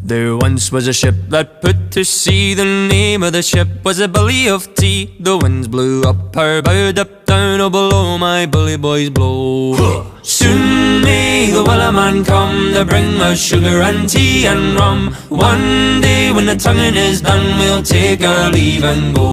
There once was a ship that put to sea. The name of the ship was a Billy of Tea. The winds blew up her bow, up down, oh below my bully boys blow. Soon may the Wellerman come to bring us sugar and tea and rum. One day when the tonguing is done, we'll take our leave and go.